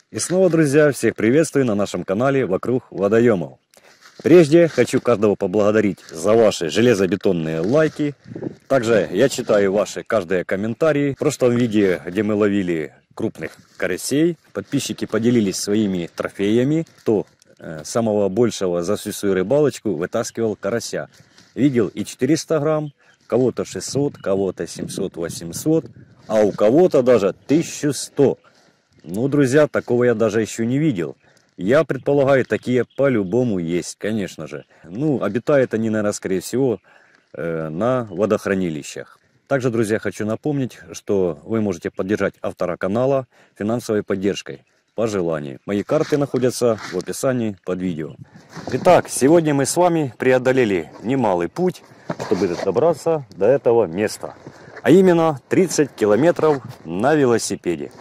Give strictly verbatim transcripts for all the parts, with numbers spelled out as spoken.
И снова, друзья, всех приветствую на нашем канале «Вокруг водоемов». Прежде хочу каждого поблагодарить за ваши железобетонные лайки. Также я читаю ваши каждые комментарии. В прошлом видео, где мы ловили крупных карасей, подписчики поделились своими трофеями. Кто э, самого большего за всю свою рыбалочку вытаскивал карася. Видел и четыреста грамм, кого-то шестьсот, кого-то семьсот-восемьсот, а у кого-то даже тысяча сто. Ну, друзья, такого я даже еще не видел. Я предполагаю, такие по-любому есть, конечно же. Ну, обитают они, наверное, скорее всего, э, на водохранилищах. Также, друзья, хочу напомнить, что вы можете поддержать автора канала финансовой поддержкой по желанию. Мои карты находятся в описании под видео. Итак, сегодня мы с вами преодолели немалый путь, чтобы добраться до этого места. А именно тридцать километров на велосипеде.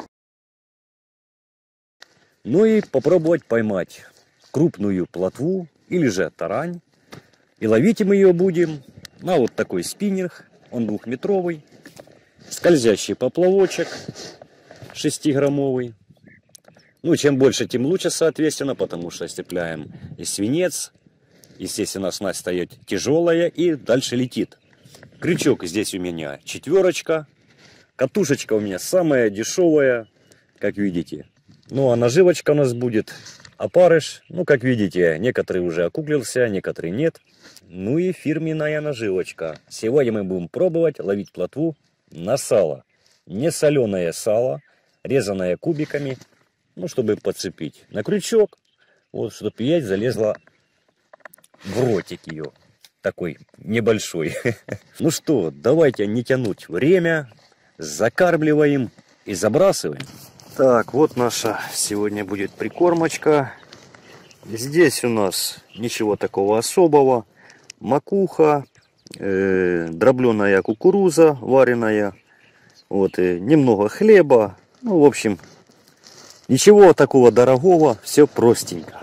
Ну и попробовать поймать крупную плотву или же тарань. И ловить мы ее будем на вот такой спиннинг. Он двухметровый. Скользящий поплавочек шестиграммовый. Ну, чем больше, тем лучше, соответственно, потому что цепляем и свинец. Естественно, снасть стоит тяжелая и дальше летит. Крючок здесь у меня четверочка. Катушечка у меня самая дешевая, как видите. Ну а наживочка у нас будет опарыш. Ну, как видите, некоторые уже окуклился, некоторые нет. Ну и фирменная наживочка. Сегодня мы будем пробовать ловить плотву на сало. Не соленое сало, резаное кубиками, ну, чтобы подцепить на крючок. Вот, чтобы яйца залезла в ротик ее. Такой небольшой. Ну что, давайте не тянуть время. Закармливаем и забрасываем. Так, вот наша сегодня будет прикормочка. Здесь у нас ничего такого особого. Макуха, э, дробленая кукуруза вареная, вот, и немного хлеба. Ну, в общем, ничего такого дорогого, все простенько.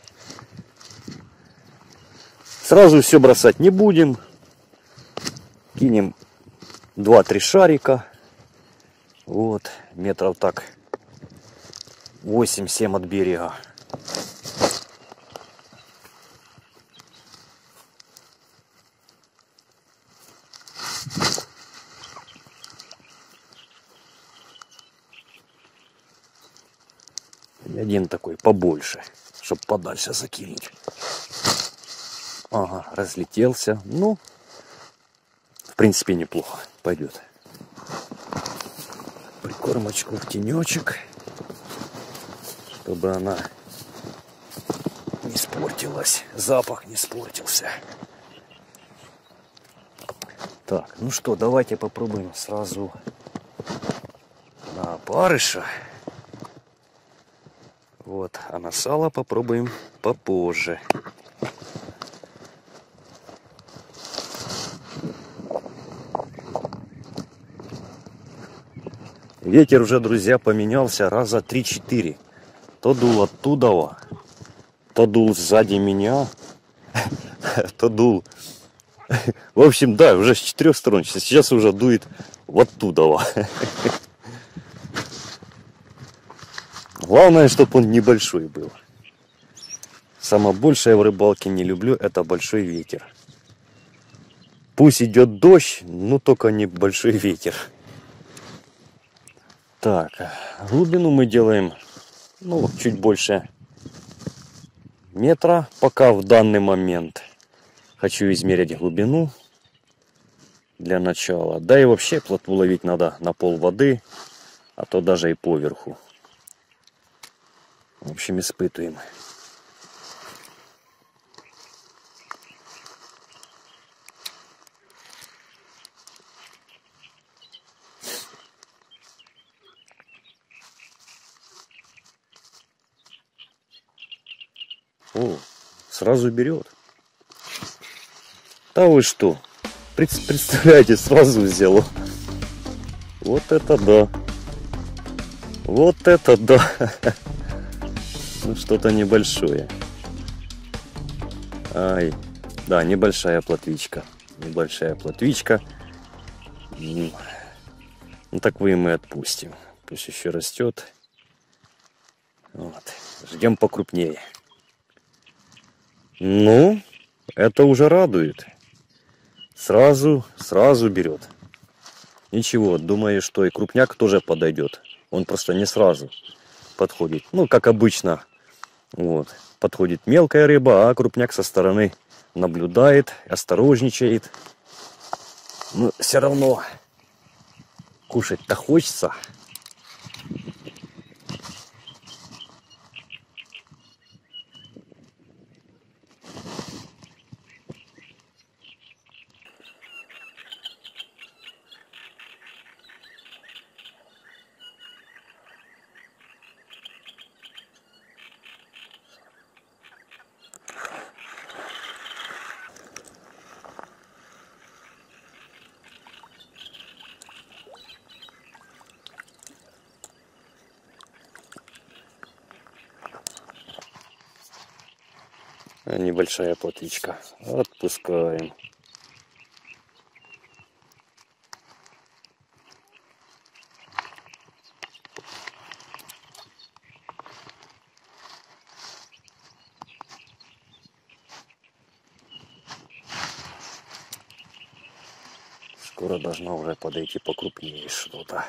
Сразу все бросать не будем. Кинем два-три шарика. Вот, метров так восемь-семь от берега. И один такой побольше, чтобы подальше закинуть. Ага, разлетелся. Ну, в принципе, неплохо. Пойдет. Прикормочку в тенечек, чтобы она не испортилась, запах не испортился. Так, ну что, давайте попробуем сразу на опарыша. Вот, а на сало попробуем попозже. Ветер уже, друзья, поменялся раза три-четыре. То дул оттуда, то дул сзади меня, то дул. В общем, да, уже с четырех сторон. Сейчас уже дует вот оттуда. Главное, чтобы он небольшой был. Самое большее в рыбалке не люблю, это большой ветер. Пусть идет дождь, но только не большой ветер. Так, глубину мы делаем, ну, чуть больше метра, пока в данный момент. Хочу измерить глубину для начала. Да и вообще плотву ловить надо на пол воды, а то даже и поверху. В общем, испытываем. О, сразу берет. Да вы что? Представляете, сразу взяло. Вот это да. Вот это да. Ну, что-то небольшое. Ай. Да, небольшая плотвичка. Небольшая плотвичка. Ну, так вы и мы отпустим. Пусть еще растет. Вот. Ждем покрупнее. Ну, это уже радует. Сразу, сразу берет. Ничего, думаю, что и крупняк тоже подойдет. Он просто не сразу подходит. Ну, как обычно. Вот. Подходит мелкая рыба, а крупняк со стороны наблюдает, осторожничает. Но все равно кушать-то хочется. Небольшая плотвичка. Отпускаем. Скоро должна уже подойти покрупнее что-то.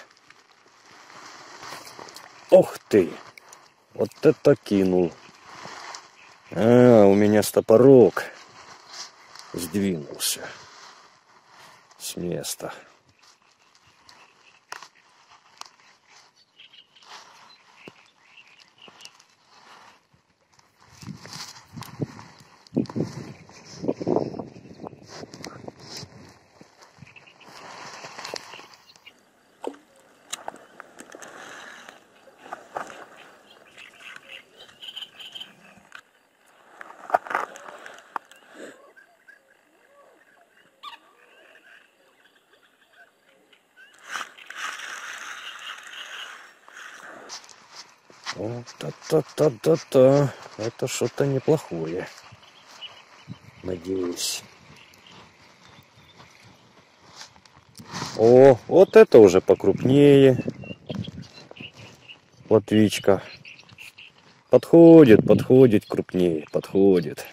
Ух ты! Вот это кинул. А, у меня стопорок сдвинулся с места. Вот та-та-та-та-та. Это что-то неплохое. Надеюсь. О, вот это уже покрупнее. Плотвичка. Подходит, подходит крупнее, подходит.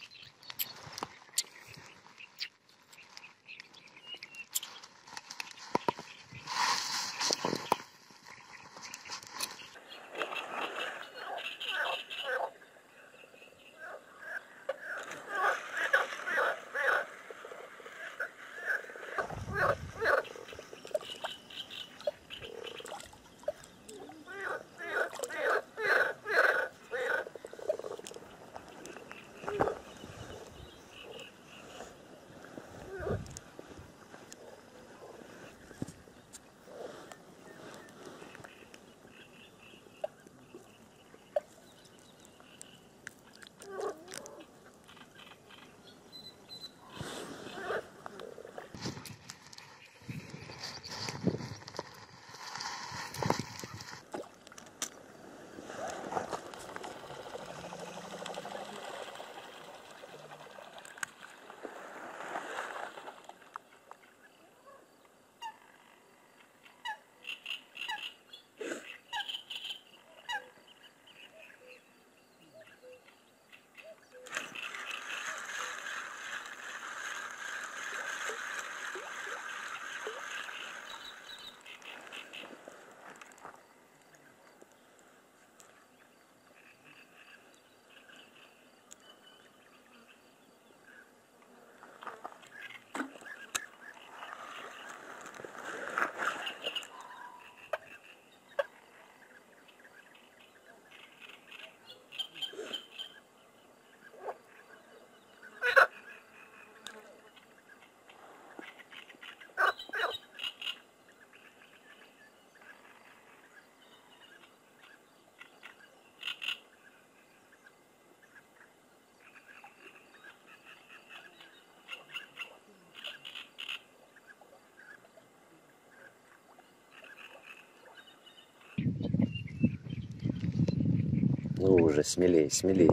Ну уже смелее, смелее.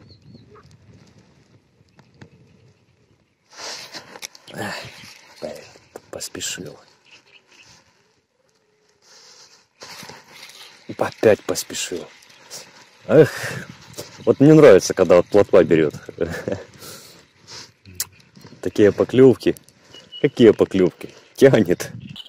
Ах, поспешил. Опять поспешил. Эх, вот мне нравится, когда вот плотва берет. Такие поклевки. Какие поклевки? Тянет.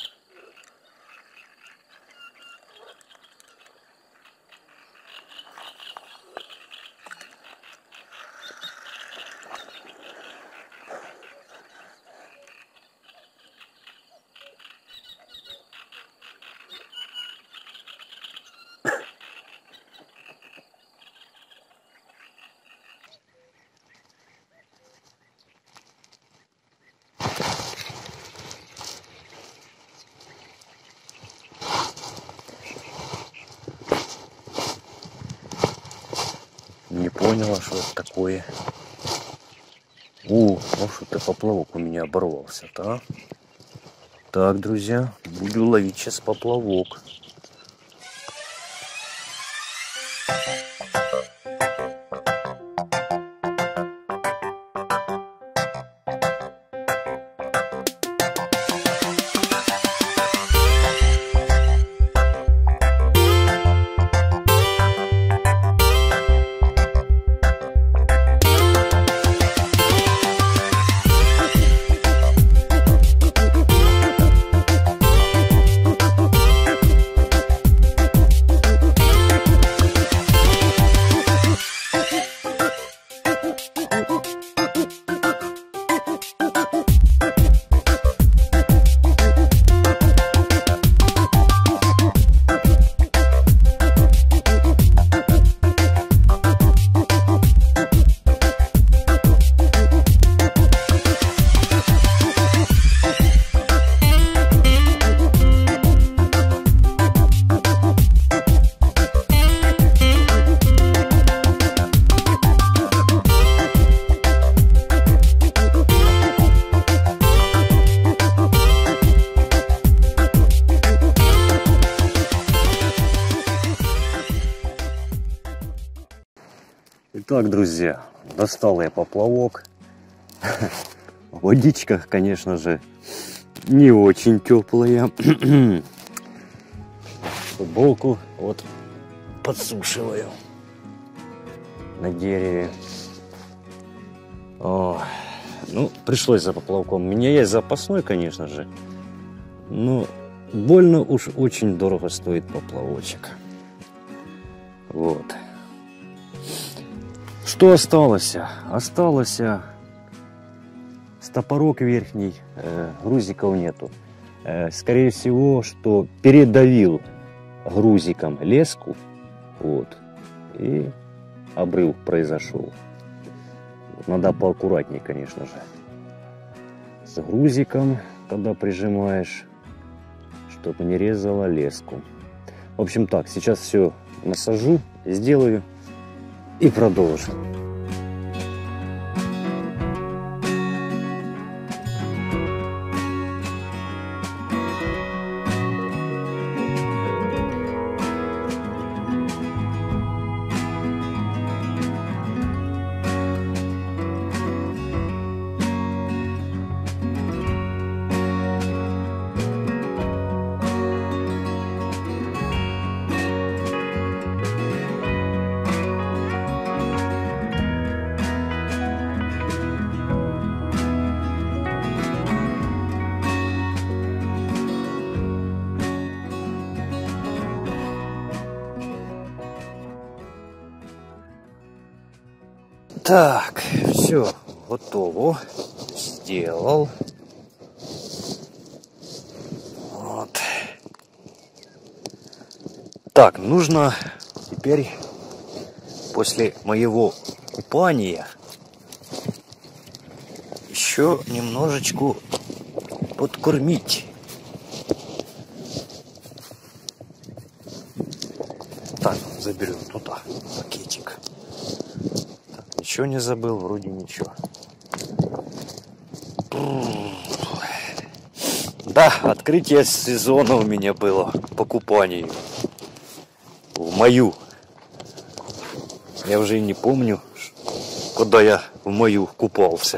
Не поняла, что это такое. О, ну что-то поплавок у меня оборвался-то, а? Так, друзья, буду ловить сейчас поплавок. Итак, друзья, достал я поплавок. Водичка, конечно же, не очень теплая. Футболку вот подсушиваю на дереве. О, ну, пришлось за поплавком. У меня есть запасной, конечно же. Но больно уж очень дорого стоит поплавочек. Вот. Что осталось? Осталось стопорок верхний, э, грузиков нету. Э, скорее всего, что передавил грузиком леску, вот, и обрыв произошел. Надо поаккуратнее, конечно же, с грузиком, когда прижимаешь, чтобы не резала леску. В общем так, сейчас все насажу, сделаю и продолжим. Так, все готово. Сделал. Вот. Так, нужно теперь после моего купания еще немножечко подкормить. Так, заберем туда пакетик. Ничего не забыл, вроде ничего. Да, открытие сезона у меня было по купанию. В маю. Я уже и не помню, когда я в маю купался.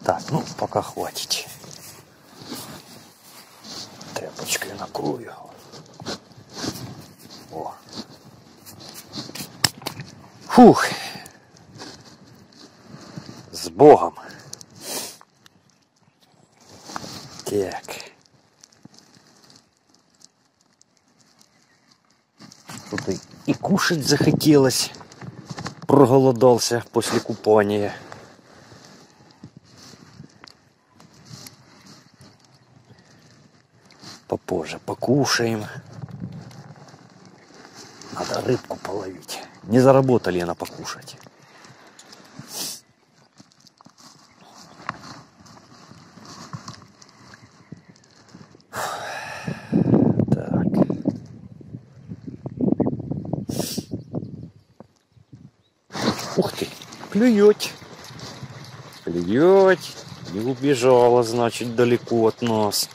Так, ну, пока хватит. Тряпочкой накрою. О. Фух. С Богом. Так. Тут и, и кушать захотелось. Проголодался после купания. Попозже покушаем. Надо рыбку половить. Не заработали на покушать. Так. Ух ты, клюет. Клюет. Не убежала, значит, далеко от нас.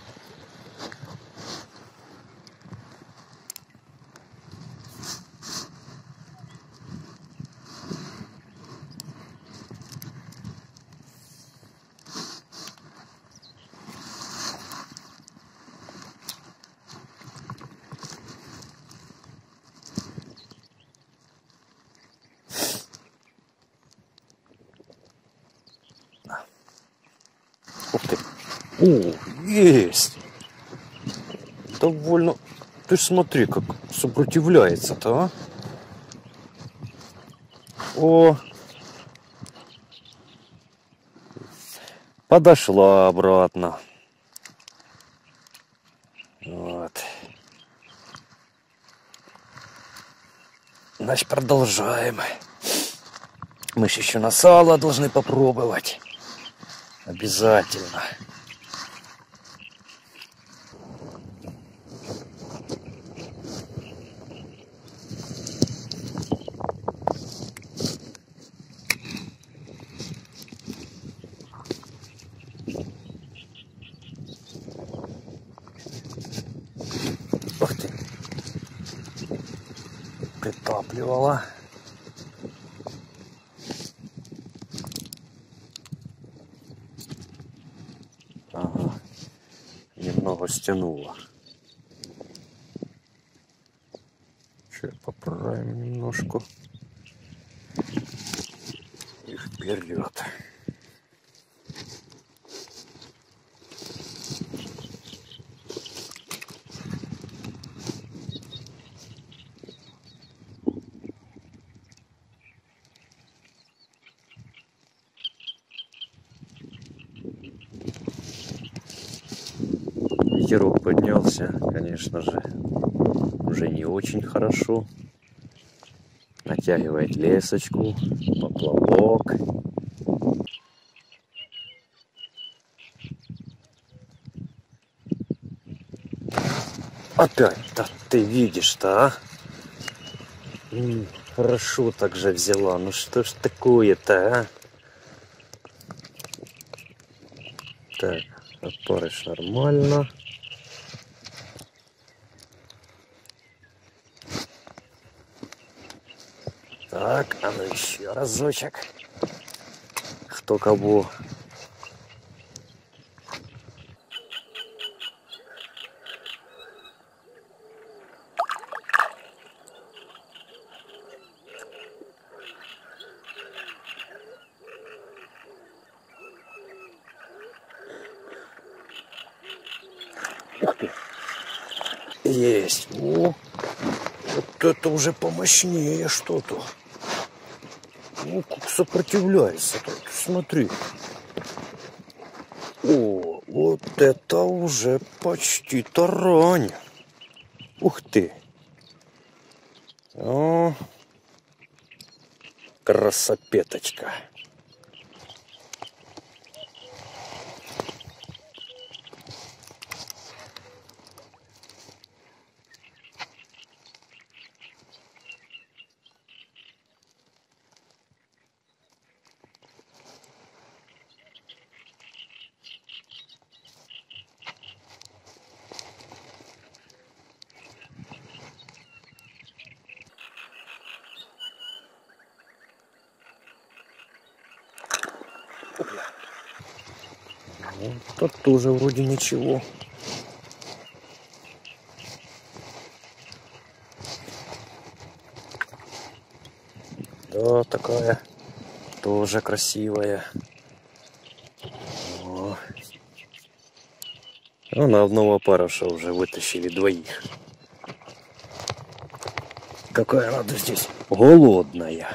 Ух ты. О, есть. Довольно. Ты смотри, как сопротивляется-то, а? О. Подошла обратно. Вот. Значит, продолжаем. Мы же еще на сало должны попробовать. Обязательно. Ух ты. Притапливала. Ага. Немного стянула. Сейчас поправим немножко. И вперед. Ветерок поднялся, конечно же, уже не очень хорошо. Натягивает лесочку, поплавок. Опять-то ты видишь-то, а? М, хорошо так же взяла. Ну что ж такое-то, а? Так, опарыш нормально. Так, а ну еще разочек. Кто кого. Ух ты. Есть. О, вот это уже помощнее что-то. Ну, как сопротивляется. Смотри. О, вот это уже почти тарань. Ух ты. О, красопеточка. Вот тут тоже вроде ничего. Да, такая тоже красивая. О. А на одного опарыша уже вытащили двоих. Какая она здесь голодная.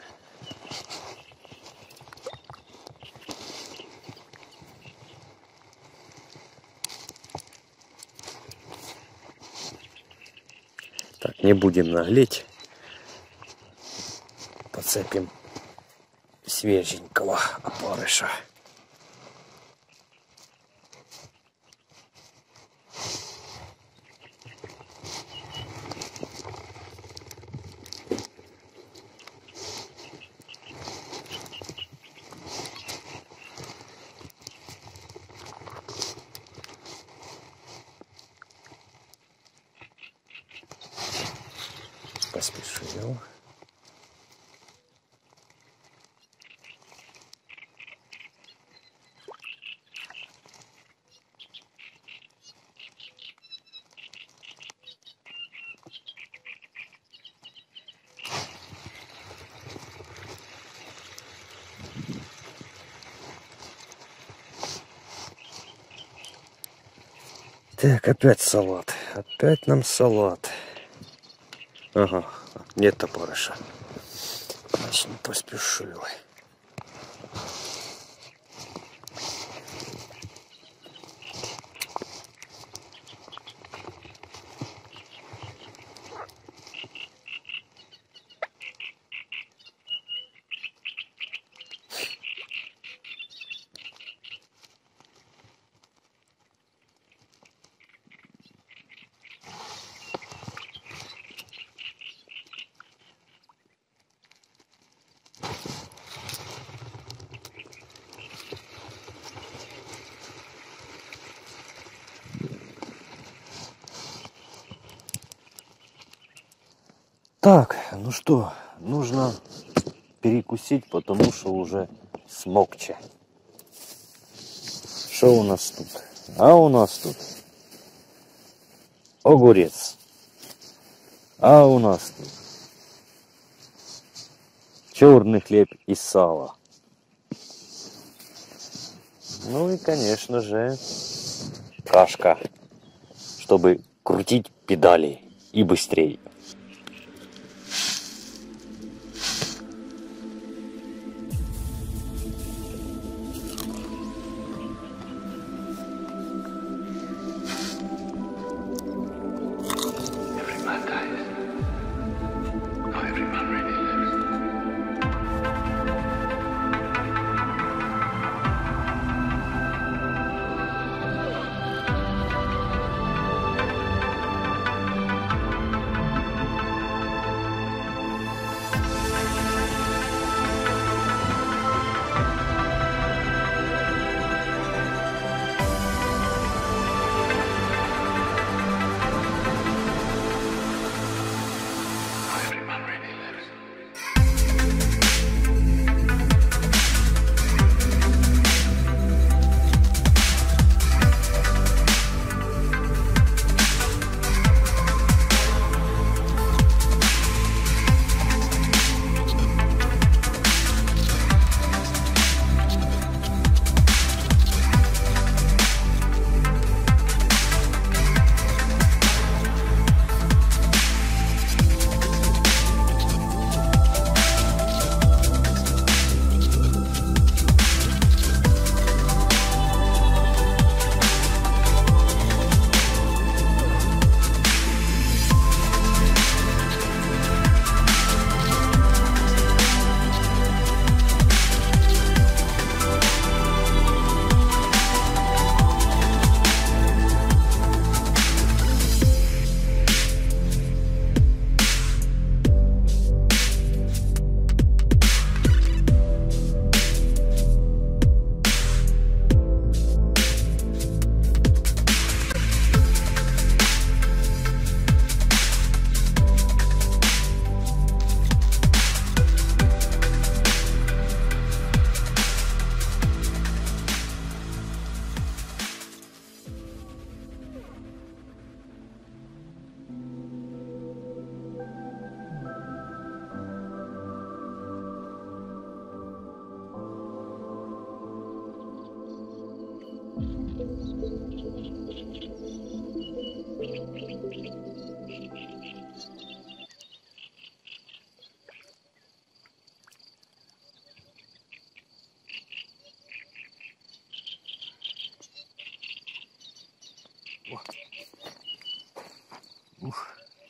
Так, не будем наглеть. Подцепим свеженького опарыша. Поспешил. Так, опять салат. Опять нам салат. Ага, нет опарыша. Значит, не поспешил. Так, ну что, нужно перекусить, потому что уже смокче. Что у нас тут? А у нас тут огурец. А у нас тут черный хлеб и сало. Ну и, конечно же, кашка, чтобы крутить педали и быстрее. Ух.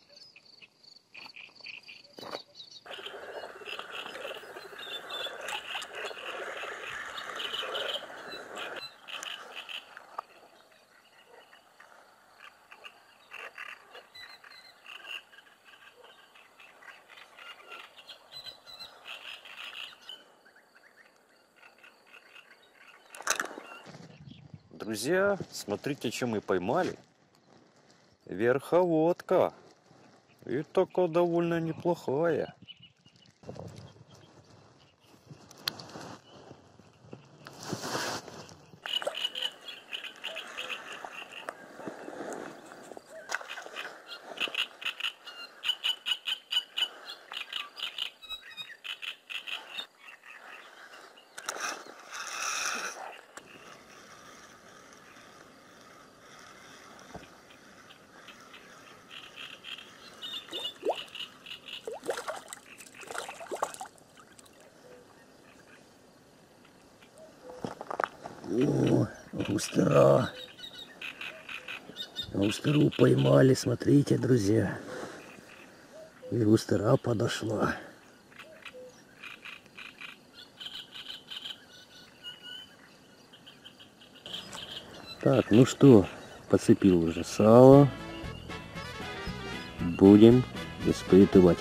Друзья, смотрите, что мы поймали. Верховодка. И такая довольно неплохая. О, густера. Густеру поймали, смотрите, друзья. И густера подошла. Так, ну что, подцепил уже сало. Будем испытывать.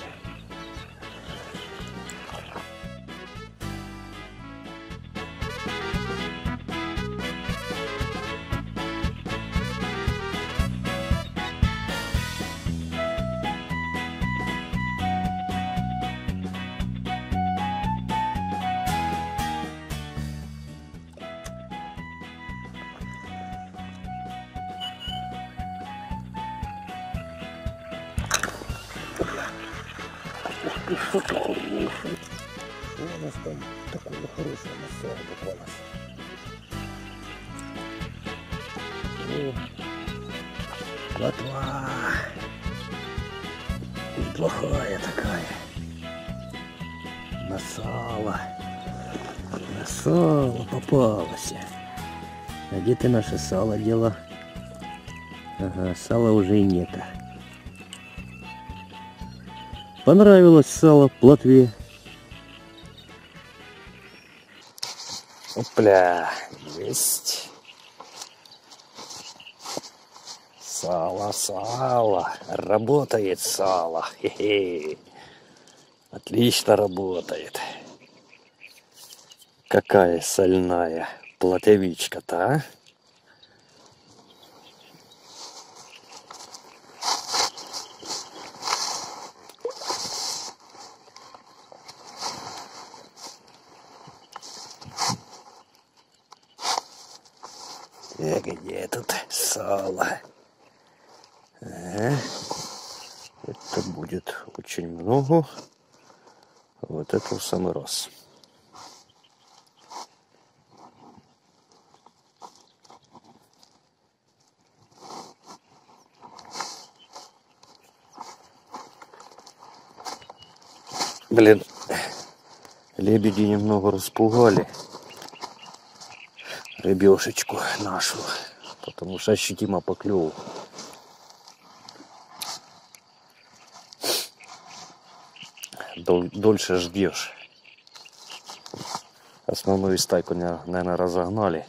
И что-то хорошее. Что у нас там такое хорошее на сало попалось? О, плотва. Неплохая такая. На сало. На сало попалось. А где ты наше сало дело? Ага, сала уже и нет. Понравилось сало плотве. Опля, есть. Сало, сало. Работает сало. Хе-хе. Отлично работает. Какая сольная плотвичка-то, а? А где тут сало? Ага. Это будет очень много. Вот это в самый раз. Блин, лебеди немного распугали рыбешечку нашу, потому что ощутимо поклевал. Дол дольше ждешь. Основную стайку, наверное, разогнали.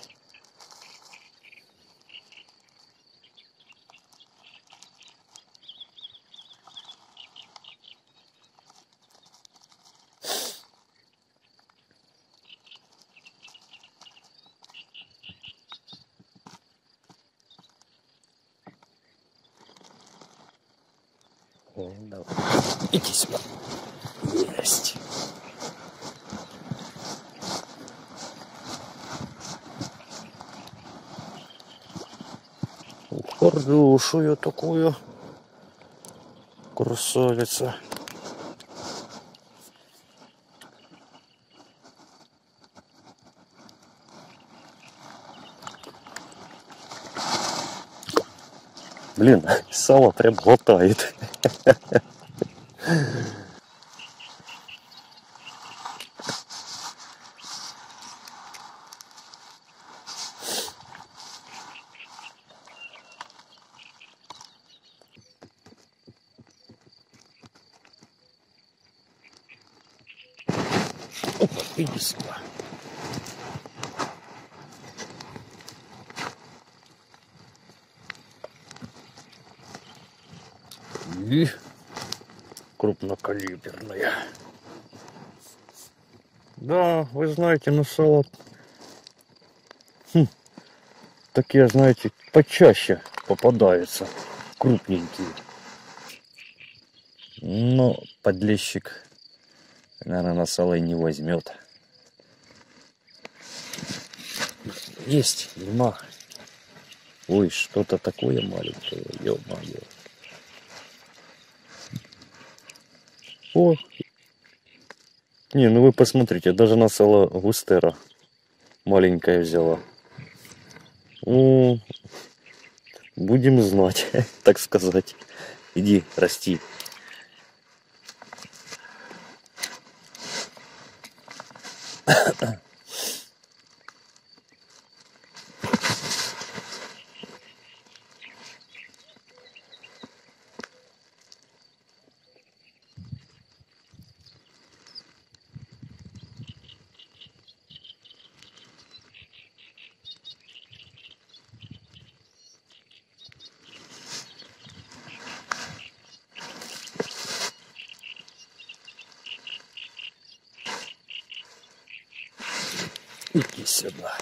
Давай. Иди сюда. Есть. Хорошую такую красавица. Блин, сало прям глотает. Опа, иди сюда. И крупнокалиберная. Да, вы знаете, на сало хм, такие, знаете, почаще попадаются крупненькие. Но подлещик, наверное, на сало и не возьмет. Есть, нема. Ой, что-то такое маленькое, ё-моё. О! Не, ну вы посмотрите, даже на сало густера маленькая взяла. О, будем знать, так сказать. Иди, расти. Иди сюда.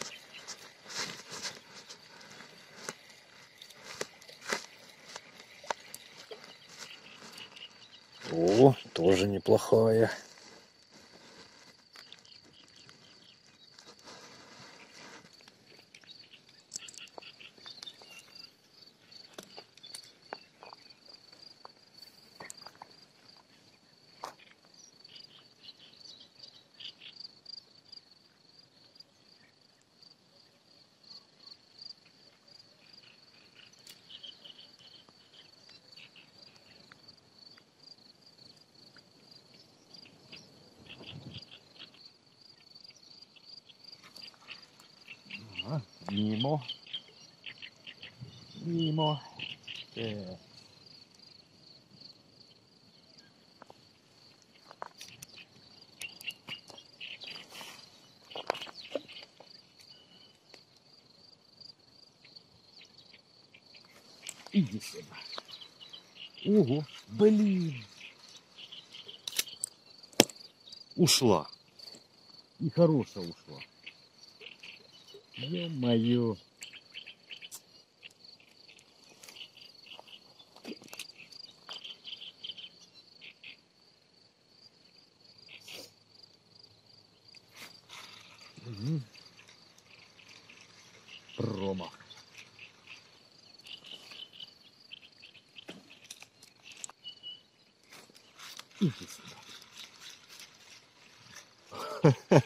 О, тоже неплохая. Мимо. Мимо. Э. Иди сюда. Ого, блин. Ушла. И хорошая ушла. Ё-моё. Угу. Промах. Иди сюда.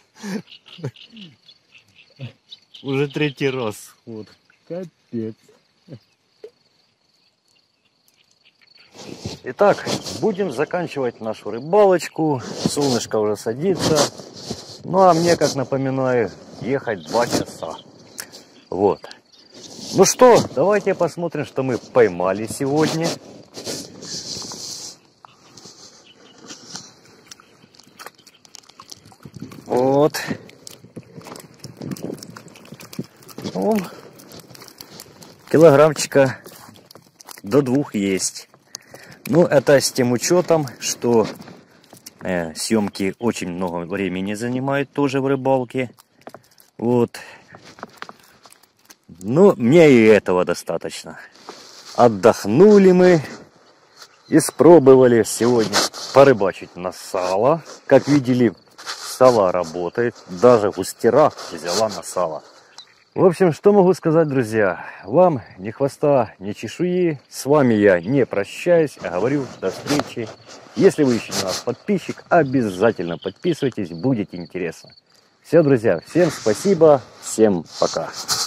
Уже третий раз. Вот. Капец. Итак, будем заканчивать нашу рыбалочку. Солнышко уже садится. Ну а мне, как напоминаю, ехать два часа. Вот. Ну что, давайте посмотрим, что мы поймали сегодня. Вот. Ну, килограммчика до двух есть. Ну, это с тем учетом, что э, съемки очень много времени занимают тоже в рыбалке. Вот. Но мне и этого достаточно. Отдохнули мы. Испробовали сегодня порыбачить на сало. Как видели, сало работает. Даже густера взяла на сало. В общем, что могу сказать, друзья. Вам ни хвоста, ни чешуи. С вами я не прощаюсь, а говорю до встречи. Если вы еще не наш подписчик, обязательно подписывайтесь, будет интересно. Все, друзья, всем спасибо, всем пока.